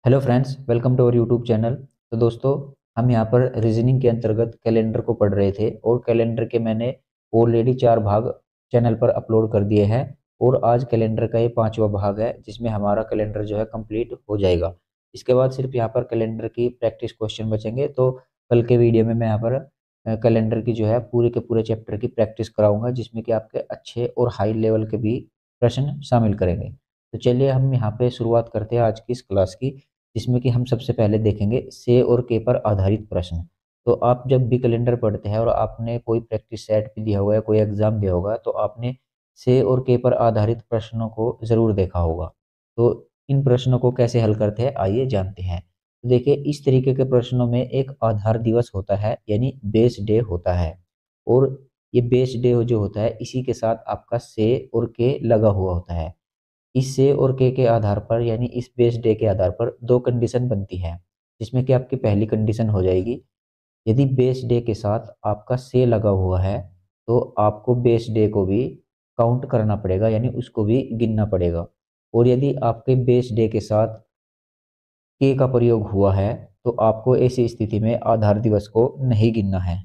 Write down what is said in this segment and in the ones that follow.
Hello friends, welcome to our YouTube channel. तो दोस्तों, हम यहाँ पर रीजनिंग के अंतर्गत कैलेंडर को पढ़ रहे थे और कैलेंडर के मैंने ऑलरेडी 4 भाग चैनल पर अपलोड कर दिए हैं। और आज कैलेंडर का ये 5वां भाग है जिसमें हमारा कैलेंडर जो है कंप्लीट हो जाएगा। इसके बाद सिर्फ यहाँ पर कैलेंडर की प्रैक्टिस क्वेश्चन बचेंगे। तो कल के वीडियो में मैं यहाँ पर कैलेंडर की जो है पूरे के पूरे चैप्टर की प्रैक्टिस कराऊंगा, जिसमें कि आपके अच्छे और हाई लेवल के भी प्रश्न शामिल करेंगे। तो चलिए हम यहाँ पे शुरुआत करते हैं आज की इस क्लास की, जिसमें कि हम सबसे पहले देखेंगे से और के पर आधारित प्रश्न। तो आप जब भी कैलेंडर पढ़ते हैं और आपने कोई प्रैक्टिस सेट भी दिया हुआ है, कोई एग्जाम दिया होगा, तो आपने से और के पर आधारित प्रश्नों को जरूर देखा होगा। तो इन प्रश्नों को कैसे हल करते हैं, आइए जानते हैं। तो देखिए, इस तरीके के प्रश्नों में एक आधार दिवस होता है, यानी बेस डे होता है। और ये बेस डे जो होता है, इसी के साथ आपका से और के लगा हुआ होता है। इस से और के आधार पर, यानी इस बेस डे के आधार पर दो कंडीशन बनती है, जिसमें कि आपकी पहली कंडीशन हो जाएगी, यदि बेस डे के साथ आपका से लगा हुआ है तो आपको बेस डे को भी काउंट करना पड़ेगा, यानी उसको भी गिनना पड़ेगा। और यदि आपके बेस डे के साथ के का प्रयोग हुआ है तो आपको ऐसी स्थिति में आधार दिवस को नहीं गिनना है।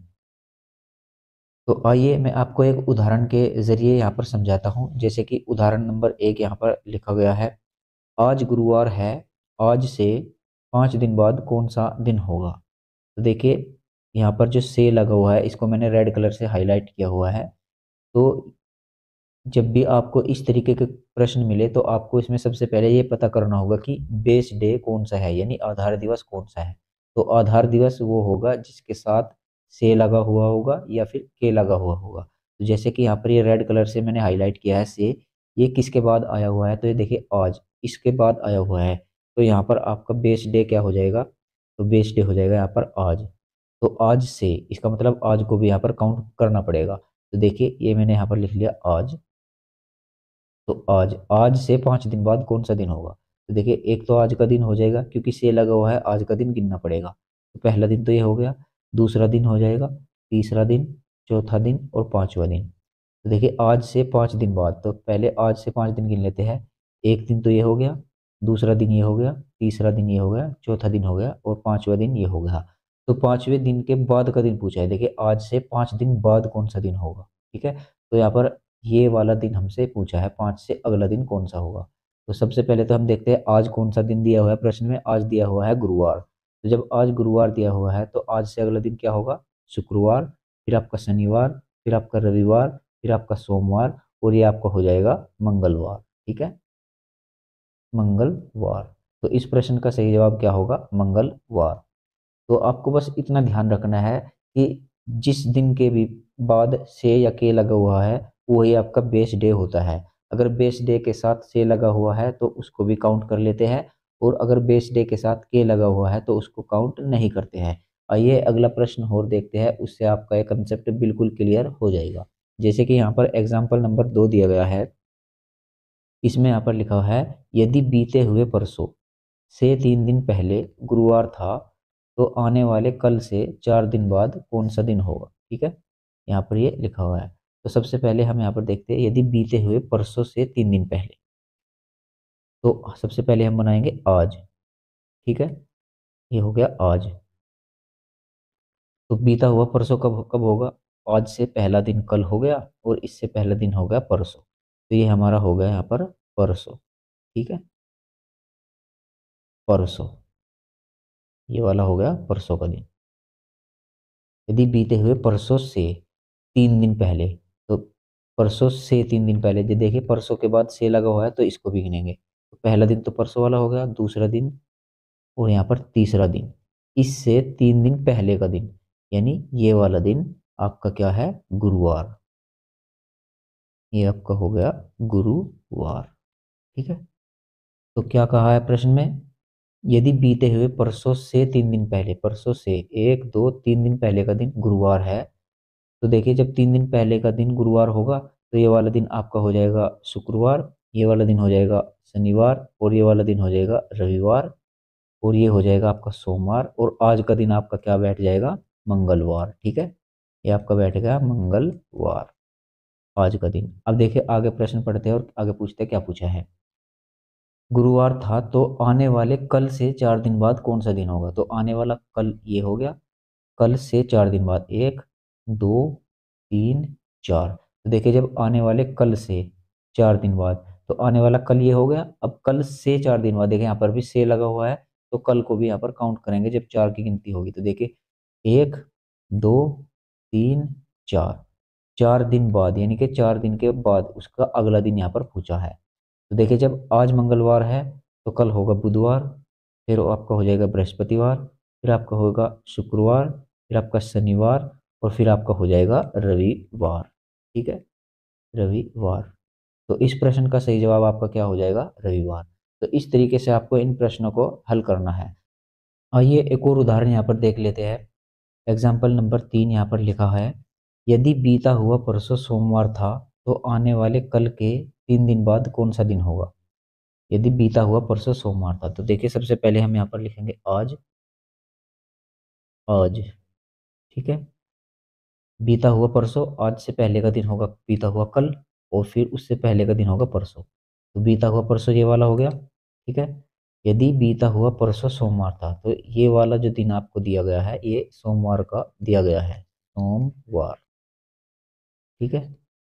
तो आइए मैं आपको एक उदाहरण के जरिए यहाँ पर समझाता हूँ। जैसे कि उदाहरण नंबर 1 यहाँ पर लिखा गया है, आज गुरुवार है, आज से 5 दिन बाद कौन सा दिन होगा। तो देखिए, यहाँ पर जो से लगा हुआ है इसको मैंने रेड कलर से हाईलाइट किया हुआ है। तो जब भी आपको इस तरीके के प्रश्न मिले तो आपको इसमें सबसे पहले ये पता करना होगा कि बेस डे कौन सा है, यानी आधार दिवस कौन सा है। तो आधार दिवस वो होगा जिसके साथ से लगा हुआ होगा या फिर के लगा हुआ होगा। तो जैसे कि यहाँ पर ये रेड कलर से मैंने हाईलाइट किया है से, ये किसके बाद आया हुआ है, तो ये देखिए आज, इसके बाद आया हुआ है। तो यहाँ पर आपका बेस डे क्या हो जाएगा, तो बेस डे हो जाएगा यहाँ पर आज। तो आज से इसका मतलब आज को भी यहाँ पर काउंट करना पड़ेगा। तो देखिए, ये मैंने यहाँ पर लिख लिया आज। तो आज, आज से 5 दिन बाद कौन सा दिन होगा। तो देखिए, एक तो आज का दिन हो जाएगा क्योंकि से लगा हुआ है, आज का दिन गिनना पड़ेगा। तो पहला दिन तो ये हो गया, दूसरा दिन हो जाएगा, तीसरा दिन, चौथा दिन और 5वां दिन। तो देखिए, आज से 5 दिन बाद, तो पहले आज से 5 दिन गिन लेते हैं। एक दिन तो ये हो गया, दूसरा दिन ये हो गया, तीसरा दिन ये हो गया, चौथा दिन हो गया और 5वां दिन ये हो गया। तो 5वें दिन के बाद का दिन पूछा है। देखिए, आज से 5 दिन बाद कौन सा दिन होगा। ठीक है, तो यहाँ पर ये वाला दिन हमसे पूछा है, 5 से अगला दिन कौन सा होगा। तो सबसे पहले तो हम देखते हैं आज कौन सा दिन दिया हुआ है प्रश्न में। आज दिया हुआ है गुरुवार। तो जब आज गुरुवार दिया हुआ है तो आज से अगला दिन क्या होगा, शुक्रवार, फिर आपका शनिवार, फिर आपका रविवार, फिर आपका सोमवार और ये आपका हो जाएगा मंगलवार। ठीक है, मंगलवार। तो इस प्रश्न का सही जवाब क्या होगा, मंगलवार। तो आपको बस इतना ध्यान रखना है कि जिस दिन के भी बाद से या के लगा हुआ है वही आपका बेस डे होता है। अगर बेस डे के साथ से लगा हुआ है तो उसको भी काउंट कर लेते हैं, और अगर बेस डे के साथ के लगा हुआ है तो उसको काउंट नहीं करते हैं। आइए अगला प्रश्न और देखते हैं, उससे आपका ये कंसेप्ट बिल्कुल क्लियर हो जाएगा। जैसे कि यहाँ पर एग्जाम्पल नंबर 2 दिया गया है। इसमें यहाँ पर लिखा है, यदि बीते हुए परसों से 3 दिन पहले गुरुवार था तो आने वाले कल से 4 दिन बाद कौन सा दिन होगा। ठीक है, यहाँ पर ये लिखा हुआ है। तो सबसे पहले हम यहाँ पर देखते हैं, यदि बीते हुए परसों से 3 दिन पहले, तो सबसे पहले हम बनाएंगे आज। ठीक है, ये हो गया आज। तो बीता हुआ परसों कब कब होगा, आज से पहला दिन कल हो गया और इससे पहला दिन हो गया परसों। तो ये हमारा हो गया यहाँ पर परसों। ठीक है, परसों, ये वाला हो गया परसों का दिन। यदि बीते हुए परसों से 3 दिन पहले, तो परसों से 3 दिन पहले, ये देखिए परसों के बाद से लगा हुआ है तो इसको भी गिनेंगे। तो पहला दिन तो परसों वाला हो गया, दूसरा दिन और यहाँ पर तीसरा दिन, इससे 3 दिन पहले का दिन, यानी ये वाला दिन आपका क्या है, गुरुवार। ये आपका हो गया गुरुवार। ठीक है, तो क्या कहा है प्रश्न में, यदि बीते हुए परसों से 3 दिन पहले, परसों से 1 2 3 दिन पहले का दिन गुरुवार है, तो देखिए जब 3 दिन पहले का दिन गुरुवार होगा तो ये वाला दिन आपका हो जाएगा शुक्रवार, ये वाला दिन हो जाएगा शनिवार और ये वाला दिन हो जाएगा रविवार और ये हो जाएगा आपका सोमवार, और आज का दिन आपका क्या बैठ जाएगा, मंगलवार। ठीक है, ये आपका बैठ गया मंगलवार, आज का दिन। अब देखिए आगे प्रश्न पढ़ते हैं और आगे पूछते हैं क्या पूछा है। गुरुवार था तो आने वाले कल से 4 दिन बाद कौन सा दिन होगा। तो आने वाला कल ये हो गया, कल से 4 दिन बाद, 1, 2, 3, 4। तो देखिए जब आने वाले कल से 4 दिन बाद, तो आने वाला कल ये हो गया। अब कल से 4 दिन बाद, देखिए यहाँ पर भी से लगा हुआ है, तो कल को भी यहाँ पर काउंट करेंगे जब 4 की गिनती होगी। तो देखिए 1, 2, 3, 4, 4 दिन बाद, यानी कि 4 दिन के बाद उसका अगला दिन यहाँ पर पूछा है। तो देखिए जब आज मंगलवार है तो कल होगा बुधवार, फिर आपका हो जाएगा बृहस्पतिवार, फिर आपका होगा शुक्रवार, फिर आपका शनिवार, और फिर आपका हो जाएगा रविवार। ठीक है, रविवार। तो इस प्रश्न का सही जवाब आपका क्या हो जाएगा, रविवार। तो इस तरीके से आपको इन प्रश्नों को हल करना है। आइए एक और उदाहरण यहाँ पर देख लेते हैं। एग्जाम्पल नंबर 3 यहाँ पर लिखा है, यदि बीता हुआ परसों सोमवार था तो आने वाले कल के 3 दिन बाद कौन सा दिन होगा। यदि बीता हुआ परसों सोमवार था, तो देखिए सबसे पहले हम यहाँ पर लिखेंगे आज, आज। ठीक है, बीता हुआ परसों, आज से पहले का दिन होगा बीता हुआ कल, और फिर उससे पहले का दिन होगा परसों। तो बीता हुआ परसों ये वाला हो गया। ठीक है, यदि बीता हुआ परसों सोमवार था, तो ये वाला जो दिन आपको दिया गया है ये सोमवार का दिया गया है, सोमवार। ठीक है,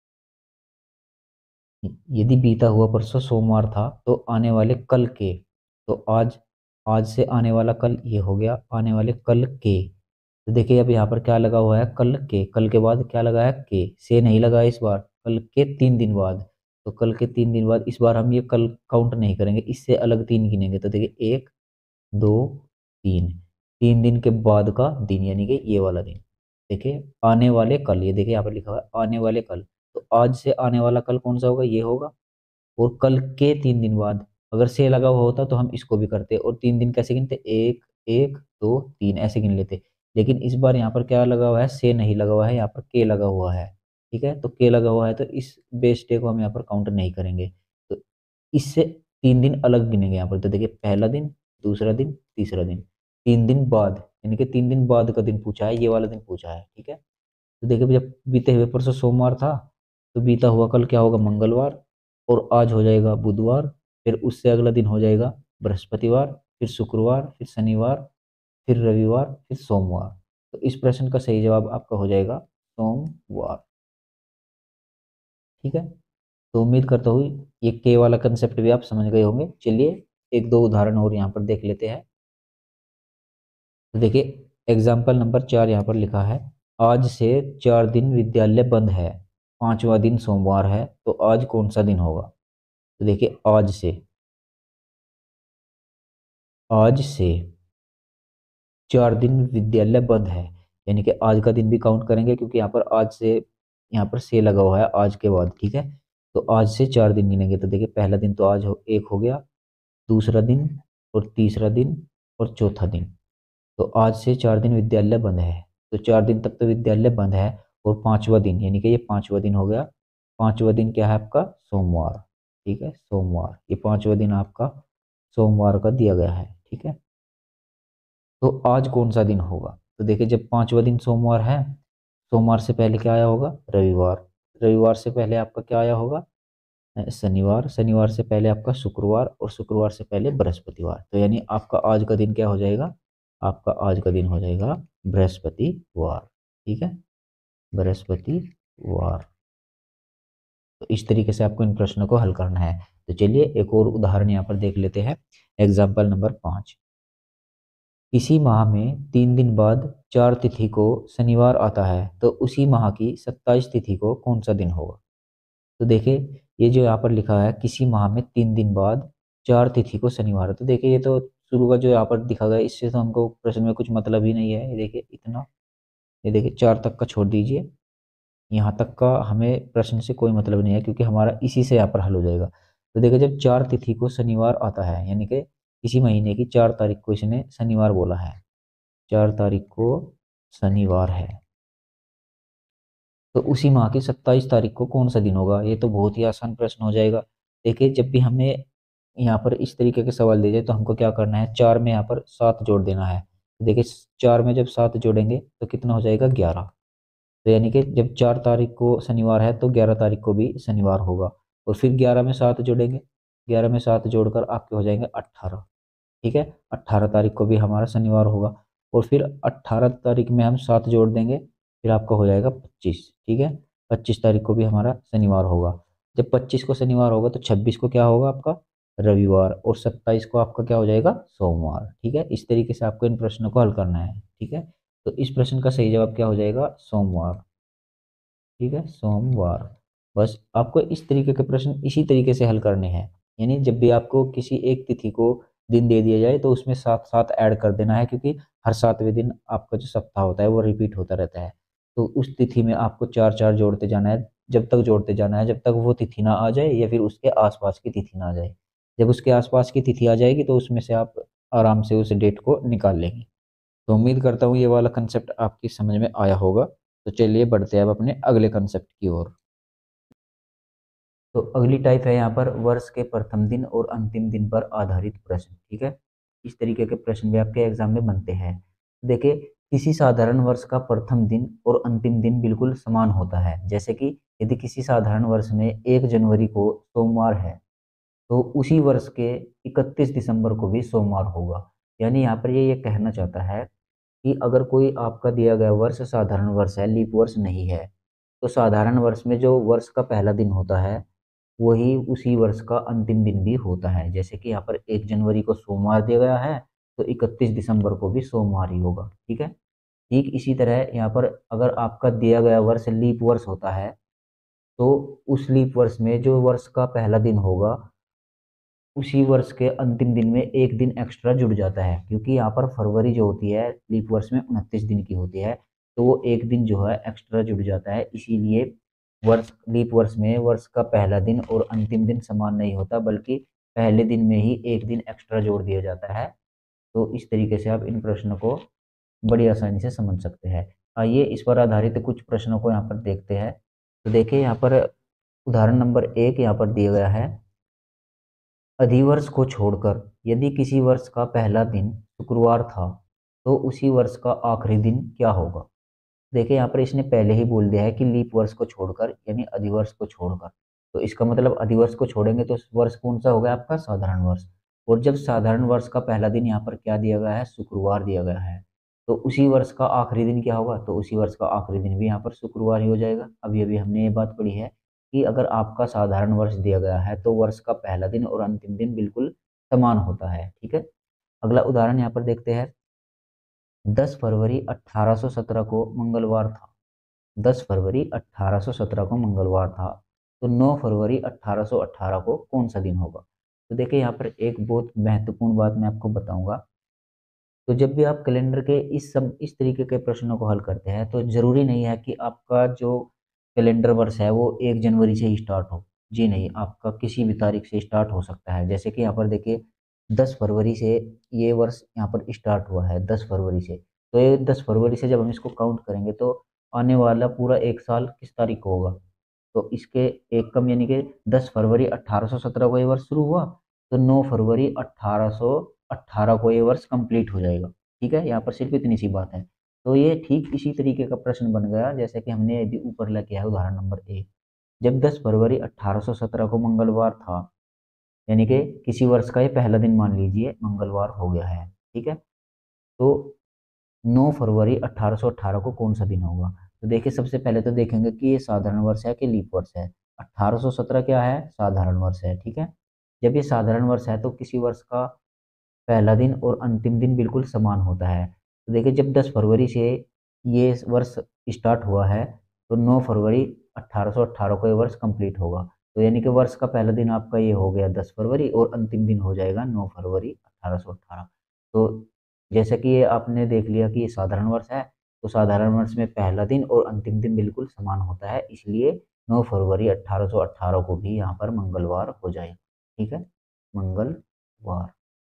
यदि बीता हुआ परसों सोमवार था तो आने वाले कल के, तो आज, आज से आने वाला कल ये हो गया, आने वाले कल के। तो देखिए अब यहाँ पर क्या लगा हुआ है, कल के, कल के बाद क्या लगा है, के, से नहीं लगा है इस बार, कल के 3 दिन बाद। तो कल के 3 दिन बाद, इस बार हम ये कल काउंट नहीं करेंगे, इससे अलग 3 गिनेंगे। तो देखिए 1, 2, 3, 3 दिन के बाद का दिन, यानी कि ये वाला दिन। देखिए आने वाले कल, ये देखिए यहाँ पर लिखा हुआ है आने वाले कल। तो आज से आने वाला कल कौन सा होगा, ये होगा। और कल के 3 दिन बाद, अगर से लगा हुआ होता तो हम इसको भी करते, और 3 दिन कैसे गिनते, 1, 1, 2, 3 ऐसे गिन लेते। लेकिन इस बार यहाँ पर क्या लगा हुआ है, से नहीं लगा हुआ है, यहाँ पर के लगा हुआ है। ठीक है, तो के लगा हुआ है तो इस बेस डे को हम यहाँ पर काउंट नहीं करेंगे। तो इससे 3 दिन अलग गिनेंगे यहाँ पर। तो देखिए पहला दिन, दूसरा दिन, तीसरा दिन, 3 दिन बाद, यानी कि 3 दिन बाद का दिन पूछा है, ये वाला दिन पूछा है। ठीक है, तो देखिए जब बीते हुए परसों सोमवार था, तो बीता हुआ कल क्या होगा, मंगलवार, और आज हो जाएगा बुधवार, फिर उससे अगला दिन हो जाएगा बृहस्पतिवार, फिर शुक्रवार, फिर शनिवार, फिर रविवार, फिर सोमवार। तो इस प्रश्न का सही जवाब आपका हो जाएगा सोमवार। ठीक है, तो उम्मीद करता हूँ ये के वाला कंसेप्ट भी आप समझ गए होंगे। चलिए एक दो उदाहरण और यहाँ पर देख लेते हैं। तो देखिए एग्जाम्पल नंबर 4 यहाँ पर लिखा है, आज से 4 दिन विद्यालय बंद है, 5वां दिन सोमवार है, तो आज कौन सा दिन होगा। तो देखिए आज से 4 दिन विद्यालय बंद है, यानी कि आज का दिन भी काउंट करेंगे, क्योंकि यहाँ पर आज से, यहाँ पर से लगा हुआ है आज के बाद। ठीक है, तो आज से 4 दिन गिनेंगे। तो देखिए पहला दिन तो आज एक हो गया, दूसरा दिन, और तीसरा दिन, और चौथा दिन। तो आज से 4 दिन विद्यालय बंद है, तो 4 दिन तक तो विद्यालय बंद है। और 5वां दिन, यानी कि ये 5वां दिन हो गया। 5वां दिन क्या है आपका, सोमवार। ठीक है, सोमवार, ये 5वां दिन आपका सोमवार का दिया गया है। ठीक है, तो आज कौन सा दिन होगा। तो देखिए जब 5वां दिन सोमवार है, सोमवार से पहले क्या आया होगा, रविवार। रविवार से पहले आपका क्या आया होगा, शनिवार। शनिवार से पहले आपका शुक्रवार, और शुक्रवार से पहले बृहस्पतिवार। तो यानी आपका आज का दिन क्या हो जाएगा, आपका आज का दिन हो जाएगा बृहस्पतिवार। ठीक है, बृहस्पतिवार। तो इस तरीके से आपको इन प्रश्नों को हल करना है। तो चलिए एक और उदाहरण यहाँ पर देख लेते हैं। एग्जाम्पल नंबर 5, इसी माह में 3 दिन बाद 4 तिथि को शनिवार आता है, तो उसी माह की 27 तिथि को कौन सा दिन होगा। तो देखिए ये जो यहाँ पर लिखा है, किसी माह में 3 दिन बाद 4 तिथि को शनिवार है, तो देखिए ये तो शुरू का जो यहाँ पर दिखा गया, इससे तो हमको प्रश्न में कुछ मतलब ही नहीं है। ये देखिए इतना, ये देखिए 4 तक का छोड़ दीजिए, यहाँ तक का हमें प्रश्न से कोई मतलब नहीं है, क्योंकि हमारा इसी से यहाँ पर हल हो जाएगा। तो देखिए जब 4 तिथि को शनिवार आता है, यानी कि इसी महीने की 4 तारीख को इसने शनिवार बोला है, 4 तारीख को शनिवार है, तो उसी माह की 27 तारीख को कौन सा दिन होगा। ये तो बहुत ही आसान प्रश्न हो जाएगा। देखिए जब भी हमें यहाँ पर इस तरीके के सवाल दिए जाए, तो हमको क्या करना है, 4 में यहाँ पर 7 जोड़ देना है। देखिए 4 में जब 7 जोड़ेंगे तो कितना हो जाएगा, 11। तो यानी कि जब 4 तारीख को शनिवार है तो 11 तारीख को भी शनिवार होगा। और फिर 11 में 7 जोड़ेंगे 11 में 7 जोड़कर आपके हो जाएंगे 18। ठीक है, 18 तारीख को भी हमारा शनिवार होगा। और फिर 18 तारीख में हम 7 जोड़ देंगे, फिर आपका हो जाएगा 25। ठीक है, 25 तारीख को भी हमारा शनिवार होगा। जब 25 को शनिवार होगा तो 26 को क्या होगा आपका रविवार, और 27 को आपका क्या हो जाएगा सोमवार। ठीक है, इस तरीके से आपको इन प्रश्नों को हल करना है। ठीक है, तो इस प्रश्न का सही जवाब क्या हो जाएगा सोमवार। ठीक है, सोमवार। बस आपको इस तरीके के प्रश्न इसी तरीके से हल करने हैं। यानी जब भी आपको किसी एक तिथि को दिन दे दिया जाए तो उसमें साथ साथ ऐड कर देना है, क्योंकि हर 7वें दिन आपका जो सप्ताह होता है वो रिपीट होता रहता है। तो उस तिथि में आपको चार चार जोड़ते जाना है, जब तक जोड़ते जाना है जब तक वो तिथि ना आ जाए या फिर उसके आसपास की तिथि ना आ जाए। जब उसके आसपास की तिथि आ जाएगी तो उसमें से आप आराम से उस डेट को निकाल लेंगे। तो उम्मीद करता हूँ ये वाला कंसेप्ट आपकी समझ में आया होगा। तो चलिए बढ़ते हैं अब अपने अगले कंसेप्ट की ओर। तो अगली टाइप है यहाँ पर वर्ष के प्रथम दिन और अंतिम दिन पर आधारित प्रश्न। ठीक है, इस तरीके के प्रश्न भी आपके एग्जाम में बनते हैं। देखिए, किसी साधारण वर्ष का प्रथम दिन और अंतिम दिन बिल्कुल समान होता है। जैसे कि यदि किसी साधारण वर्ष में 1 जनवरी को सोमवार है तो उसी वर्ष के 31 दिसंबर को भी सोमवार होगा। यानी यहाँ पर ये कहना चाहता है कि अगर कोई आपका दिया गया वर्ष साधारण वर्ष है, लीप वर्ष नहीं है, तो साधारण वर्ष में जो वर्ष का पहला दिन होता है वही उसी वर्ष का अंतिम दिन भी होता है। जैसे कि यहाँ पर 1 जनवरी को सोमवार दिया गया है तो 31 दिसंबर को भी सोमवार ही होगा। ठीक है, ठीक इसी तरह यहाँ पर अगर आपका दिया गया वर्ष लीप वर्ष होता है तो उस लीप वर्ष में जो वर्ष का पहला दिन होगा उसी वर्ष के अंतिम दिन में एक दिन एक्स्ट्रा जुड़ जाता है, क्योंकि यहाँ पर फरवरी जो होती है लीप वर्ष में 29 दिन की होती है, तो वो एक दिन जो है एक्स्ट्रा जुड़ जाता है। इसीलिए वर्ष लीप वर्ष में वर्ष का पहला दिन और अंतिम दिन समान नहीं होता, बल्कि पहले दिन में ही एक दिन एक्स्ट्रा जोड़ दिया जाता है। तो इस तरीके से आप इन प्रश्नों को बड़ी आसानी से समझ सकते हैं। आइए इस पर आधारित कुछ प्रश्नों को यहाँ पर देखते हैं। तो देखिए यहाँ पर उदाहरण नंबर 1 यहाँ पर दिया गया है। अधिवर्ष को छोड़कर यदि किसी वर्ष का पहला दिन शुक्रवार था तो उसी वर्ष का आखिरी दिन क्या होगा। देखिए यहाँ पर इसने पहले ही बोल दिया है कि लीप वर्ष को छोड़कर, यानी अधिवर्ष को छोड़कर। तो इसका मतलब अधिवर्ष को छोड़ेंगे तो वर्ष कौन सा होगा आपका साधारण वर्ष। और जब साधारण वर्ष का पहला दिन यहाँ पर क्या दिया गया है शुक्रवार दिया गया है, तो उसी वर्ष का आखिरी दिन क्या होगा, तो उसी वर्ष का आखिरी दिन भी यहाँ पर शुक्रवार ही हो जाएगा। अभी अभी हमने ये बात पढ़ी है कि अगर आपका साधारण वर्ष दिया गया है तो वर्ष का पहला दिन और अंतिम दिन बिल्कुल समान होता है। ठीक है, अगला उदाहरण यहाँ पर देखते हैं। 10 फरवरी 1817 को मंगलवार था। 10 फरवरी 1817 को मंगलवार था, तो 9 फरवरी 1818 को कौन सा दिन होगा। तो देखिए यहाँ पर एक बहुत महत्वपूर्ण बात मैं आपको बताऊंगा। तो जब भी आप कैलेंडर के इस तरीके के प्रश्नों को हल करते हैं तो जरूरी नहीं है कि आपका जो कैलेंडर वर्ष है वो 1 जनवरी से ही स्टार्ट हो। जी नहीं, आपका किसी भी तारीख से स्टार्ट हो सकता है। जैसे कि यहाँ पर देखिए 10 फरवरी से ये वर्ष यहाँ पर स्टार्ट हुआ है, 10 फरवरी से। तो ये 10 फरवरी से जब हम इसको काउंट करेंगे तो आने वाला पूरा एक साल किस तारीख को होगा, तो इसके एक कम यानी कि 10 फरवरी 1817 को ये वर्ष शुरू हुआ, तो 9 फरवरी 1818 को ये वर्ष कंप्लीट हो जाएगा। ठीक है, यहाँ पर सिर्फ इतनी सी बात है। तो ये ठीक इसी तरीके का प्रश्न बन गया जैसे कि हमने यदि ऊपर लेके आया उदाहरण नंबर 1। जब 10 फरवरी 1817 को मंगलवार था, यानी कि किसी वर्ष का ये पहला दिन मान लीजिए मंगलवार हो गया है। ठीक है, तो 9 फरवरी 1818 को कौन सा दिन होगा। तो देखिए सबसे पहले तो देखेंगे कि ये साधारण वर्ष है कि लीप वर्ष है। 1817 क्या है, साधारण वर्ष है। ठीक है, जब ये साधारण वर्ष है तो किसी वर्ष का पहला दिन और अंतिम दिन बिल्कुल समान होता है। तो देखिए जब 10 फरवरी से ये वर्ष स्टार्ट हुआ है तो 9 फरवरी 1818 को ये वर्ष कंप्लीट होगा। तो यानी कि वर्ष का पहला दिन आपका ये हो गया 10 फरवरी और अंतिम दिन हो जाएगा 9 फरवरी 1818। तो जैसे कि ये आपने देख लिया कि ये साधारण वर्ष है, तो साधारण वर्ष में पहला दिन और अंतिम दिन बिल्कुल समान होता है, इसलिए 9 फरवरी 1818 को भी यहाँ पर मंगलवार हो जाएगा। ठीक है, मंगलवार।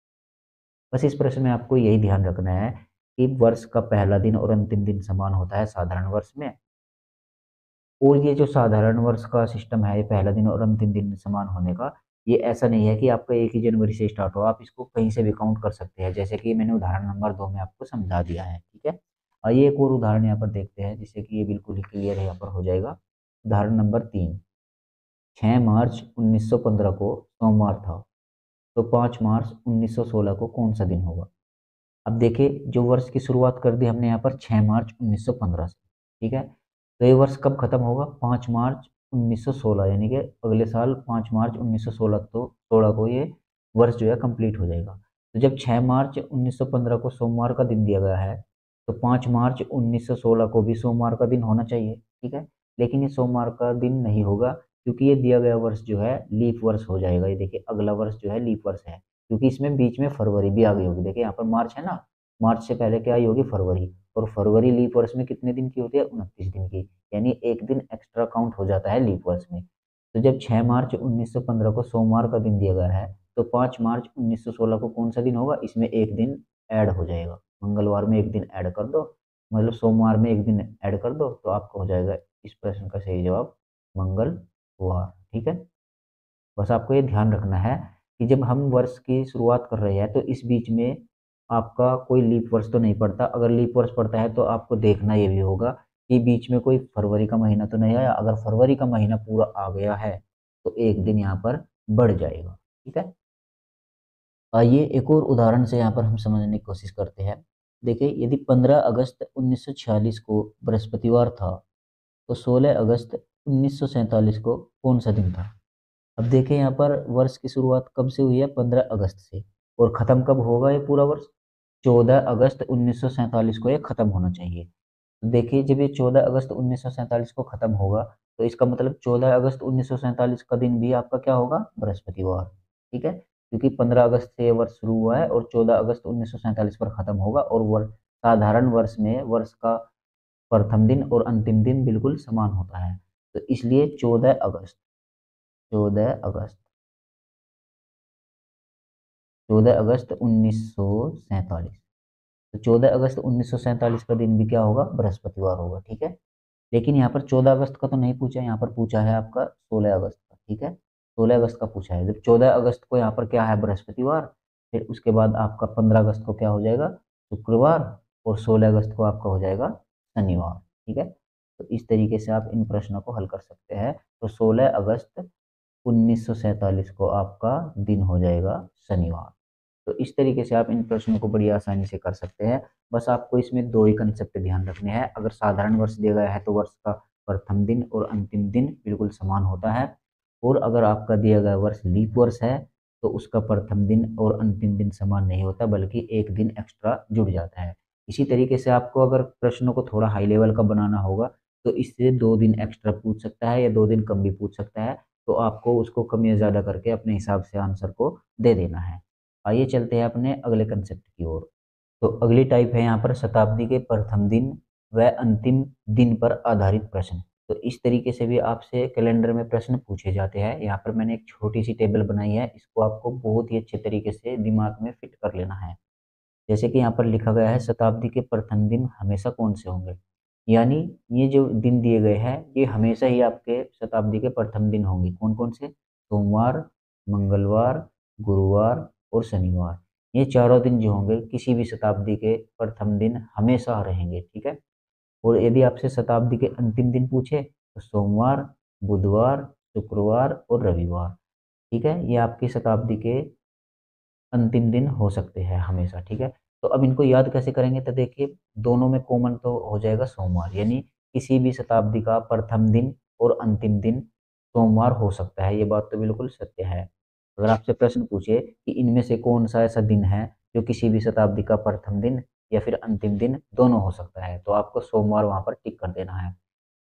बस इस प्रश्न में आपको यही ध्यान रखना है कि वर्ष का पहला दिन और अंतिम दिन समान होता है साधारण वर्ष में। और ये जो साधारण वर्ष का सिस्टम है, ये पहला दिन और अंतिम दिन समान होने का, ये ऐसा नहीं है कि आपका 1 ही जनवरी से स्टार्ट हो, आप इसको कहीं से भी काउंट कर सकते हैं, जैसे कि मैंने उदाहरण नंबर 2 में आपको समझा दिया है। ठीक है, आइए एक और उदाहरण यहाँ पर देखते हैं जिससे कि ये बिल्कुल ही क्लियर यहाँ पर हो जाएगा। उदाहरण नंबर 3। 6 मार्च 1915 को सोमवार था, तो 5 मार्च 1916 को कौन सा दिन होगा? अब देखिए, जो वर्ष की शुरुआत कर दी हमने यहाँ पर 6 मार्च 1915 से, ठीक है। तो ये वर्ष कब खत्म होगा? 5 मार्च 1916, यानी कि अगले साल 5 मार्च 1916 तो 16 को ये वर्ष जो है कंप्लीट हो जाएगा। तो जब 6 मार्च 1915 को सोमवार का दिन दिया गया है, तो 5 मार्च 1916 को भी सोमवार का दिन होना चाहिए, ठीक है। लेकिन ये सोमवार का दिन नहीं होगा, क्योंकि ये दिया गया वर्ष जो है लीप वर्ष हो जाएगा। ये देखिए, अगला वर्ष जो है लीप वर्ष है, क्योंकि इसमें बीच में फरवरी भी आ गई होगी। देखिए यहाँ पर मार्च है ना, मार्च से पहले क्या आई होगी? फरवरी। और फरवरी लीप वर्ष में कितने दिन की होती है? 29 दिन की, यानी एक दिन एक्स्ट्रा काउंट हो जाता है लीप वर्ष में। तो जब 6 मार्च 1915 को सोमवार का दिन दिया गया है, तो 5 मार्च 1916 को कौन सा दिन होगा? इसमें एक दिन ऐड हो जाएगा, मंगलवार में एक दिन ऐड कर दो, मतलब सोमवार में एक दिन ऐड कर दो, तो आपका हो जाएगा इस प्रश्न का सही जवाब मंगलवार, ठीक है। बस आपको ये ध्यान रखना है कि जब हम वर्ष की शुरुआत कर रहे हैं, तो इस बीच में आपका कोई लीप वर्ष तो नहीं पड़ता। अगर लीप वर्ष पड़ता है तो आपको देखना ये भी होगा कि बीच में कोई फरवरी का महीना तो नहीं आया। अगर फरवरी का महीना पूरा आ गया है, तो एक दिन यहाँ पर बढ़ जाएगा, ठीक है। आइए एक और उदाहरण से यहाँ पर हम समझने की कोशिश करते हैं। देखिए, यदि 15 अगस्त 1946 को बृहस्पतिवार था, तो 16 अगस्त 1947 को कौन सा दिन था? अब देखिए, यहाँ पर वर्ष की शुरुआत कब से हुई है? 15 अगस्त से। और खत्म कब होगा ये पूरा वर्ष? 14 अगस्त 1947 को ये खत्म होना चाहिए। तो देखिए, जब ये 14 अगस्त 1947 को खत्म होगा, तो इसका मतलब 14 अगस्त 1947 का दिन भी आपका क्या होगा? बृहस्पतिवार, ठीक है। क्योंकि 15 अगस्त से ये वर्ष शुरू हुआ है और 14 अगस्त 1947 पर खत्म होगा। और वर्ष, साधारण वर्ष में वर्ष का प्रथम दिन और अंतिम दिन बिल्कुल समान होता है। तो इसलिए 14 अगस्त 14 अगस्त 1947, तो 14 अगस्त 1947 का दिन भी क्या होगा? बृहस्पतिवार होगा, ठीक है। लेकिन यहाँ पर 14 अगस्त का तो नहीं पूछा, यहाँ पर पूछा है आपका 16 अगस्त का, ठीक है। 16 अगस्त का पूछा है। जब 14 अगस्त को यहाँ पर क्या है? बृहस्पतिवार। फिर उसके बाद आपका 15 अगस्त को क्या हो जाएगा? शुक्रवार। और 16 अगस्त को आपका हो जाएगा शनिवार, ठीक है। तो इस तरीके से आप इन प्रश्नों को हल कर सकते हैं। तो 16 अगस्त 1947 को आपका दिन हो जाएगा शनिवार। तो इस तरीके से आप इन प्रश्नों को बड़ी आसानी से कर सकते हैं। बस आपको इसमें दो ही कंसेप्ट ध्यान रखने हैं। अगर साधारण वर्ष दिया गया है, तो वर्ष का प्रथम दिन और अंतिम दिन बिल्कुल समान होता है। और अगर आपका दिया गया वर्ष लीप वर्ष है, तो उसका प्रथम दिन और अंतिम दिन समान नहीं होता, बल्कि एक दिन एक्स्ट्रा जुड़ जाता है। इसी तरीके से आपको अगर प्रश्नों को थोड़ा हाई लेवल का बनाना होगा, तो इससे 2 दिन एक्स्ट्रा पूछ सकता है या 2 दिन कम भी पूछ सकता है। तो आपको उसको कम या ज़्यादा करके अपने हिसाब से आंसर को दे देना है। आइए चलते हैं अपने अगले कंसेप्ट की ओर। तो अगली टाइप है यहाँ पर शताब्दी के प्रथम दिन व अंतिम दिन पर आधारित प्रश्न। तो इस तरीके से भी आपसे कैलेंडर में प्रश्न पूछे जाते हैं। यहाँ पर मैंने एक छोटी सी टेबल बनाई है, इसको आपको बहुत ही अच्छे तरीके से दिमाग में फिट कर लेना है। जैसे कि यहाँ पर लिखा गया है, शताब्दी के प्रथम दिन हमेशा कौन से होंगे? यानी ये जो दिन दिए गए हैं, ये हमेशा ही आपके शताब्दी के प्रथम दिन होंगे। कौन कौन से? सोमवार, मंगलवार, गुरुवार और शनिवार। ये चारों दिन जो होंगे किसी भी शताब्दी के प्रथम दिन हमेशा रहेंगे, ठीक है। और यदि आपसे शताब्दी के अंतिम दिन पूछे, तो सोमवार, बुधवार, शुक्रवार और रविवार, ठीक है। ये आपकी शताब्दी के अंतिम दिन हो सकते हैं हमेशा, ठीक है। तो अब इनको याद कैसे करेंगे? तो देखिए, दोनों में कॉमन तो हो जाएगा सोमवार, यानी किसी भी शताब्दी का प्रथम दिन और अंतिम दिन सोमवार हो सकता है। ये बात तो बिल्कुल सत्य है। अगर आपसे प्रश्न पूछे कि इनमें से कौन सा ऐसा दिन है जो किसी भी शताब्दी का प्रथम दिन या फिर अंतिम दिन दोनों हो सकता है, तो आपको सोमवार वहां पर टिक कर देना है।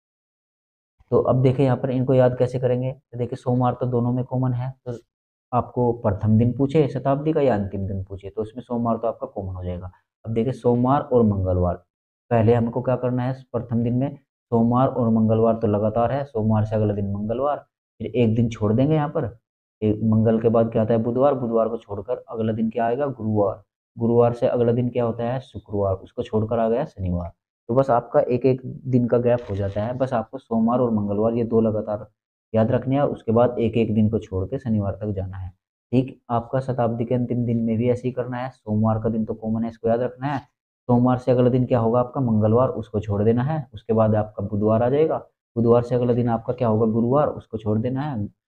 तो अब देखिए, यहाँ पर इनको याद कैसे करेंगे? तो देखिए, सोमवार तो दोनों में कॉमन है, तो आपको प्रथम दिन पूछे शताब्दी का या अंतिम दिन पूछे, तो उसमें सोमवार तो आपका कॉमन हो जाएगा। अब देखिए, सोमवार और मंगलवार, पहले हमको क्या करना है? प्रथम दिन में सोमवार और मंगलवार तो लगातार है, सोमवार से अगला दिन मंगलवार, फिर एक दिन छोड़ देंगे यहाँ पर। एक मंगल के बाद क्या आता है? बुधवार, बुधवार को छोड़कर अगला दिन क्या आएगा? गुरुवार, गुरुवार से अगला दिन क्या होता है? शुक्रवार, उसको छोड़कर आ गया शनिवार। तो बस आपका एक एक दिन का गैप हो जाता है। बस आपको सोमवार और मंगलवार ये दो लगातार याद रखने हैं, और उसके बाद एक एक दिन को छोड़ के शनिवार तक जाना है। ठीक आपका शताब्दी के अंतिम दिन में भी ऐसे ही करना है। सोमवार का दिन तो कॉमन है, इसको याद रखना है। सोमवार से अगला दिन क्या होगा आपका? मंगलवार, उसको छोड़ देना है। उसके बाद आपका बुधवार आ जाएगा, बुधवार से अगला दिन आपका क्या होगा? गुरुवार, उसको छोड़ देना है।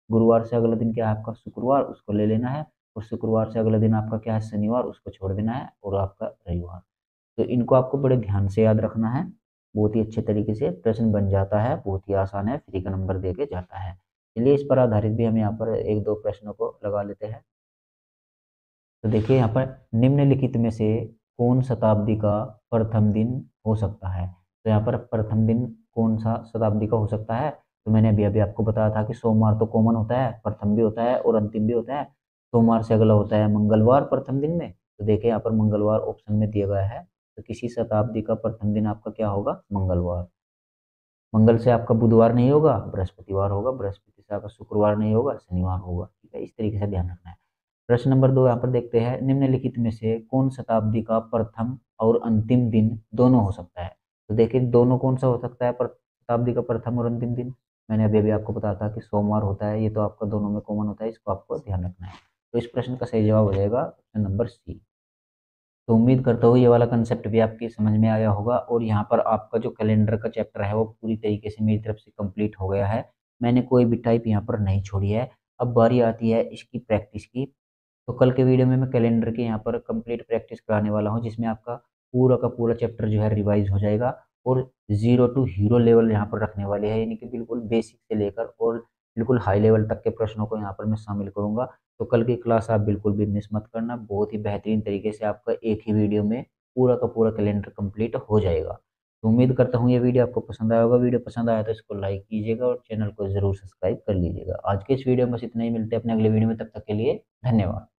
गुरुवार से अगला दिन क्या है आपका शुक्रवार, उसको ले लेना है, और शुक्रवार से अगला दिन आपका क्या है शनिवार, उसको छोड़ देना है, और आपका रविवार। तो इनको आपको बड़े ध्यान से याद रखना है, बहुत ही अच्छे तरीके से प्रश्न बन जाता है, बहुत ही आसान है, फ्री का नंबर दे के जाता है। चलिए इस पर आधारित भी हम यहाँ पर एक दो प्रश्नों को लगा लेते हैं। तो देखिए यहाँ पर निम्नलिखित में से कौन शताब्दी का प्रथम दिन हो सकता है। तो यहाँ पर प्रथम दिन कौन सा शताब्दी का हो सकता है, तो मैंने अभी अभी आपको बताया था कि सोमवार तो कॉमन होता है, प्रथम भी होता है और अंतिम भी होता है। सोमवार से अगला होता है मंगलवार प्रथम दिन में। तो देखिए यहाँ पर मंगलवार ऑप्शन में दिया गया है, तो किसी शताब्दी का प्रथम दिन आपका क्या होगा, मंगलवार। मंगल से आपका बुधवार नहीं होगा, बृहस्पतिवार होगा, बृहस्पति से आपका शुक्रवार नहीं होगा, शनिवार होगा। ठीक है, इस तरीके से ध्यान रखना है। प्रश्न नंबर 2 यहाँ पर देखते हैं, निम्नलिखित में से कौन शताब्दी का प्रथम और अंतिम दिन दोनों हो सकता है। तो देखिए दोनों कौन सा हो सकता है, शताब्दी का प्रथम और अंतिम दिन। मैंने अभी अभी आपको बताया था कि सोमवार होता है, ये तो आपका दोनों में कॉमन होता है, इसको आपको ध्यान रखना है। तो इस प्रश्न का सही जवाब हो जाएगा ऑप्शन नंबर सी। तो उम्मीद करता हूँ ये वाला कंसेप्ट भी आपकी समझ में आया होगा, और यहाँ पर आपका जो कैलेंडर का चैप्टर है वो पूरी तरीके से मेरी तरफ से कंप्लीट हो गया है। मैंने कोई भी टाइप यहाँ पर नहीं छोड़ी है। अब बारी आती है इसकी प्रैक्टिस की। तो कल के वीडियो में मैं कैलेंडर की यहाँ पर कंप्लीट प्रैक्टिस कराने वाला हूँ, जिसमें आपका पूरा का पूरा चैप्टर जो है रिवाइज हो जाएगा, और जीरो टू हीरो लेवल यहाँ पर रखने वाले हैं, यानी कि बिल्कुल बेसिक से लेकर और बिल्कुल हाई लेवल तक के प्रश्नों को यहाँ पर मैं शामिल करूँगा। तो कल की क्लास आप बिल्कुल भी मिस मत करना, बहुत ही बेहतरीन तरीके से आपका एक ही वीडियो में पूरा का पूरा कैलेंडर कंप्लीट हो जाएगा। तो उम्मीद करता हूँ ये वीडियो आपको पसंद आया होगा। वीडियो पसंद आया तो इसको लाइक कीजिएगा और चैनल को जरूर सब्सक्राइब कर लीजिएगा। आज के इस वीडियो में बस इतना ही, मिलते हैं अपने अगले वीडियो में, तब तक के लिए धन्यवाद।